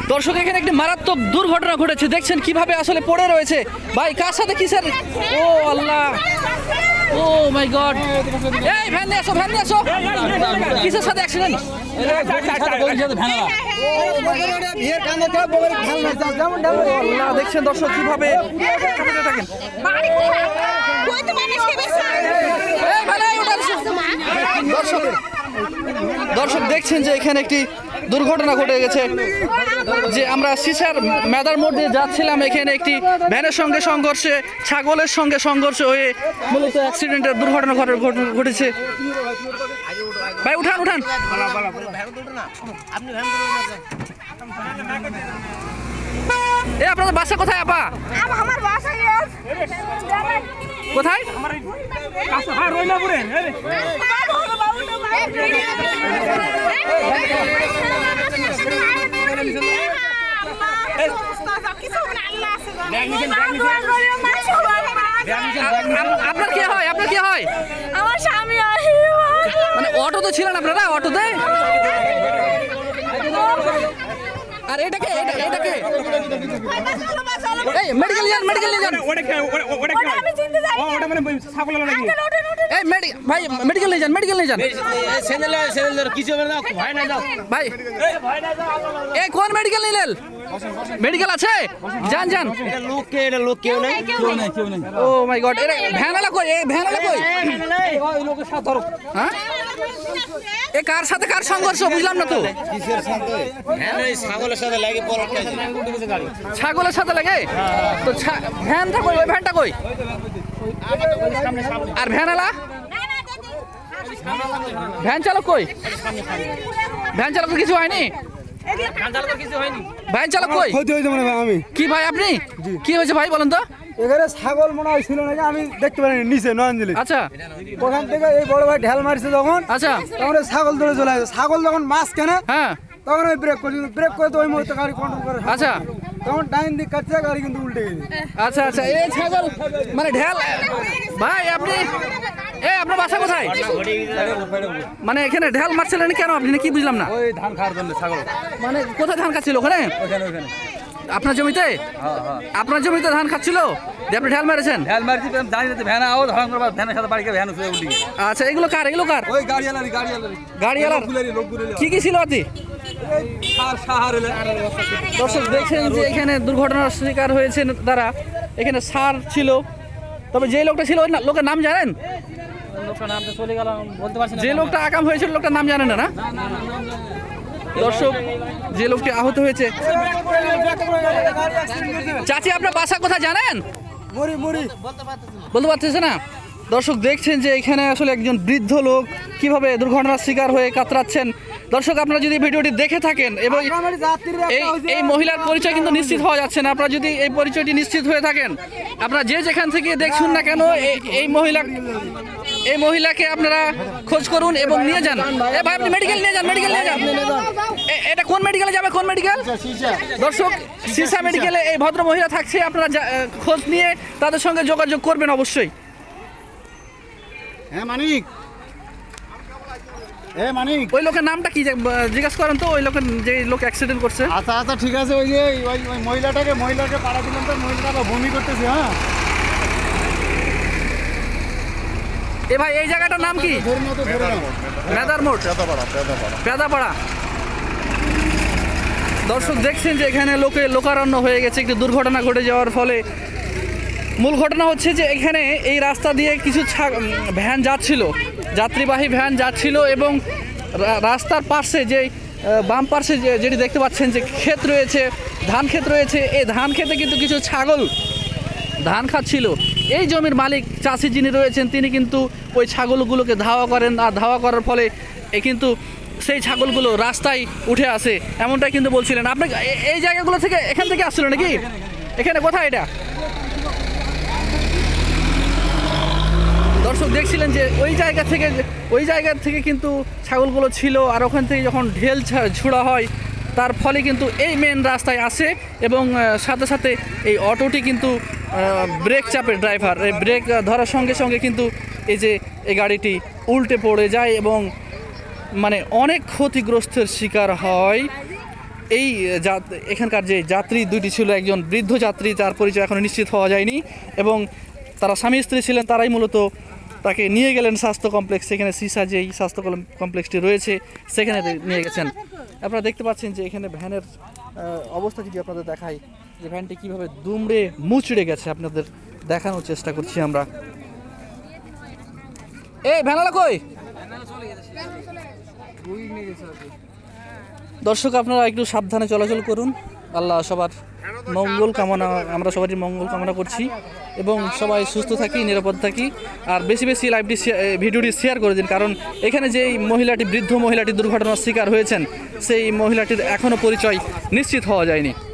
দর্শক এখানে একটি মারাত্মক দুর্ঘটনা ঘটেছে, দেখছেন কিভাবে আসলে পড়ে রয়েছে। ভাই কার সাথে কিসের, ও আল্লাহ, ও মাই গড, এই ভ্যান নিয়ে আসো, ভ্যান নিয়ে আসো, কিসের সাথে অ্যাক্সিডেন্ট? দেখছেন দর্শক কিভাবে দর্শক দেখছেন যে এখানে একটি দুর্ঘটনা ঘটে গেছে, যে আমরা সিসার মেদার মোড় দিয়ে যাচ্ছিলাম, এখানে একটি ভ্যানের সঙ্গে সংঘর্ষে, ছাগলের সঙ্গে সংঘর্ষ হয়ে মূলত অ্যাক্সিডেন্টের দুর্ঘটনা ঘটেছে। ভাই উঠান উঠান, এ আপনাদের বাসা কোথায় আপা? আমার বাসা কোথায়? আপনার কি হয়, আপনার কি হয়? আমার স্বামী মানে অটো তো ছিলেন আপনারা, অটোতে? আর এটাকে এটাকে এই মেডিকেল যান, মেডিকেল নিয়ে যান। এই ভাই মেডিকেল নিয়ে যান, মেডিকেল নিয়ে যান। ভাই এই কোন মেডিকেল নিলেন? মেডিকেল আছে, যান যান। ও মাই গড, এর ভ্যানালা কই? এই ভ্যানালা কই? হ্যাঁ, এ কার সাথে কার সংঘর্ষ বুঝলাম না তো। ছাগলের সাথে লাগে, ছাগলের সাথে লাগে তো। ভ্যানটা কই? ওই ভ্যানটা কই? আর ভ্যানালা, ভ্যান চালক কই? ভ্যান চালক কিছু হয়নি? ভ্যান চালক কই? আমি কি ভাই আপনি কি হয়েছে ভাই বলেন তো? এখানে ছাগল মনে হয় ছিল নাকি, আমি দেখতে পারিনি নিচে নয়নজলি। আচ্ছা, ওখান থেকে এই বড় ভাই ঢেল মারছে যখন, আচ্ছা, তখন ছাগল ধরে চলে আসে। ছাগল যখন মাছ কেনে, হ্যাঁ, তখন আমি ব্রেক করছি, ব্রেক করে তো ওই মুহূর্তে গাড়ি কন্ট্রোল করে। আচ্ছা, তখন ডাইন দিক কাটছে, গাড়ি কিন্তু উল্টে গেছে। আচ্ছা আচ্ছা, এই ছাগল মানে ঢেল। ভাই আপনি, আপনার বাসা কোথায়? মানে এখানে ঢেল মারছিলেন কেন আপনি, কি বুঝলাম না? ওই ধান খাওয়ার জন্য ছাগল। মানে কোথায় ধান খাচ্ছিল? ওখানে আপনার জমিতে? আপনার জমিতে ধান খাচ্ছিল, আপনি ঢেল মেরেছেন? ঢেল মারছি, জানি না ভ্যান আও ধরন করবা, ভ্যানের সাথে বাড়ি ভ্যান উঠে উল্টে গেছে। আচ্ছা, এগুলো কার? এগুলো কার? ওই গাড়িওয়ালার কি কি ছিল আতি? দর্শক দেখছেন যে এখানে দুর্ঘটনার শিকার হয়েছেন তারা, এখানে সার ছিল। তবে যে লোকটা ছিল ওই লোকের নাম জানেন? যে লোকটা আকাম হয়েছিল লোকটার নাম জানেন না? দর্শক যে লোকটি আহত হয়েছে, চাচি আপনার বাসা কোথায় জানেন? বলতে পারতেছে না। দর্শক দেখছেন যে এখানে আসলে একজন বৃদ্ধ লোক কিভাবে দুর্ঘটনার শিকার হয়ে কাতরাচ্ছেন। দর্শক আপনারা যদি ভিডিওটি দেখে থাকেন এবং এই মহিলার পরিচয় কিন্তু নিশ্চিত হওয়া যাচ্ছে না, আপনারা যদি এই পরিচয়টি নিশ্চিত হয়ে থাকেন, আপনারা যে যেখান থেকে দেখুন না কেন এই মহিলাকে আপনারা খোঁজ করুন এবং নিয়ে যান। এ ভাই আপনি মেডিকেল নিয়ে যান, মেডিকেল নিয়ে যান। এটা কোন মেডিকেলে যাবে? কোন মেডিকেল? দর্শক সিসা মেডিকেলে এই ভদ্র মহিলা থাকছে, আপনারা খোঁজ নিয়ে তাদের সঙ্গে যোগাযোগ করবেন অবশ্যই। হ্যাঁ মানিক, ওই লোকের নামটা কি জিজ্ঞাসা করেন তো, ওই লোকের যে লোক অ্যাক্সিডেন্ট করছে। আচ্ছা আচ্ছা ঠিক আছে, ওই যে ওই মহিলাকে পাড়া দিলাম, তো মহিলাটা বমি করতেছে। হ্যাঁ এ ভাই এই জায়গাটার নাম কি? মেদার মোড়, পেদাপাড়া। দর্শক দেখছেন যে এখানে লোকারণ্য হয়ে গেছে একটি দুর্ঘটনা ঘটে যাওয়ার ফলে। মূল ঘটনা হচ্ছে যে এখানে এই রাস্তা দিয়ে কিছু ভ্যান যাচ্ছিল, যাত্রীবাহী ভ্যান যাচ্ছিল এবং রাস্তার পাশে যে বাম পাশে যেটি দেখতে পাচ্ছেন যে ক্ষেত রয়েছে, ধান ক্ষেত রয়েছে, এই ধান ক্ষেতে কিন্তু কিছু ছাগল ধান খাচ্ছিল। এই জমির মালিক চাষি যিনি রয়েছেন তিনি কিন্তু ওই ছাগলগুলোকে ধাওয়া করেন, আর ধাওয়া করার ফলে কিন্তু সেই ছাগলগুলো রাস্তায় উঠে আসে, এমনটাই কিন্তু বলছিলেন। আপনি এই জায়গাগুলো থেকে এখান থেকে আসছিল নাকি? এখানে কোথায় এটা? দর্শক দেখছিলেন যে ওই জায়গা থেকে কিন্তু ছাগলগুলো ছিল, আর ওখান থেকে যখন ঢেল ছোড়া হয় তার ফলে কিন্তু এই মেন রাস্তায় আসে এবং সাথে সাথে এই অটোটি কিন্তু ব্রেক চাপে, ড্রাইভার এই ব্রেক ধরার সঙ্গে সঙ্গে কিন্তু এই যে এই গাড়িটি উল্টে পড়ে যায় এবং মানে অনেক ক্ষতিগ্রস্তের শিকার হয়। এই এখানকার যে যাত্রী দুইটি ছিল, একজন বৃদ্ধ যাত্রী, তার পরিচয় এখনো নিশ্চিত হওয়া যায়নি, এবং তারা স্বামী স্ত্রী ছিলেন, তারাই মূলত তাকে নিয়ে গেলেন স্বাস্থ্য কমপ্লেক্স, সেখানে সিসা যেই স্বাস্থ্য কমপ্লেক্সটি রয়েছে সেখানে নিয়ে গেছেন। আপনারা দেখতে পাচ্ছেন যে এখানে ভ্যানের অবস্থা যদি আপনাদের দেখাই, যে ভ্যানটি কীভাবে দুমড়ে মুচড়ে গেছে, আপনাদের দেখানোর চেষ্টা করছি আমরা। এই ভ্যানালা কই? দর্শক আপনারা একটু সাবধানে চলাচল করুন। আল্লাহ সবার মঙ্গল কামনা, আমরা সবারই মঙ্গল কামনা করছি, এবং সবাই সুস্থ থাকি, নিরাপদ থাকি। আর বেশি বেশি ভিডিওটি শেয়ার করে দিন, কারণ এখানে যেই মহিলাটি, বৃদ্ধ মহিলাটি দুর্ঘটনার শিকার হয়েছেন, সেই মহিলাটির এখনও পরিচয় নিশ্চিত হওয়া যায়নি।